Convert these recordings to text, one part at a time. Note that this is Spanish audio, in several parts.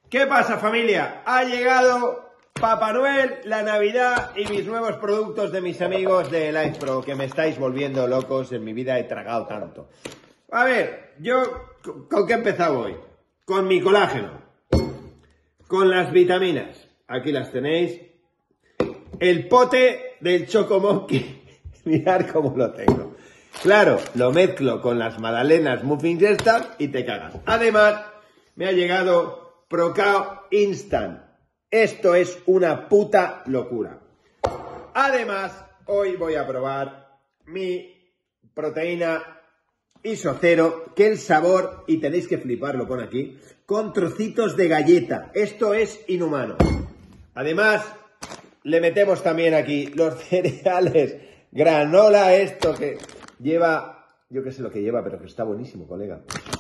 ¿Qué pasa, familia? Ha llegado Papá Noel, la Navidad y mis nuevos productos de mis amigos de LifePro, que me estáis volviendo locos. En mi vida he tragado tanto. A ver, yo ¿con qué he empezado hoy? Con mi colágeno, con las vitaminas. Aquí las tenéis. El pote del Choco Monkey. Mirad cómo lo tengo. Claro, lo mezclo con las magdalenas muffins estas y te cagas. Además, me ha llegado Procao Instant. Esto es una puta locura. Además, hoy voy a probar mi proteína Isocero, que el sabor, y tenéis que fliparlo, pone aquí, con trocitos de galleta. Esto es inhumano. Además, le metemos también aquí los cereales granola, esto que lleva, yo qué sé lo que lleva, pero que está buenísimo, colega.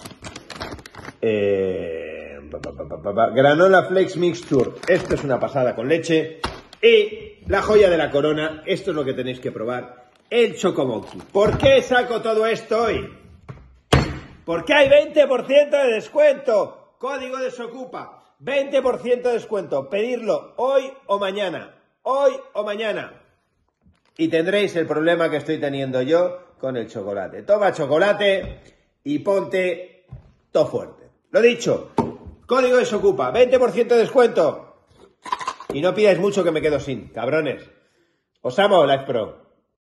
Granola Flex Mixture. Esto es una pasada con leche. Y la joya de la corona, esto es lo que tenéis que probar, el Choco Monkey. ¿Por qué saco todo esto hoy? Porque hay 20% de descuento. Código Desocupa. 20% de descuento. Pedirlo hoy o mañana. Hoy o mañana. Y tendréis el problema que estoy teniendo yo con el chocolate. Toma chocolate y ponte todo fuerte. Lo dicho. Código Desocupa. 20% de descuento. Y no pidáis mucho que me quedo sin. Cabrones. Os amo, LifePro.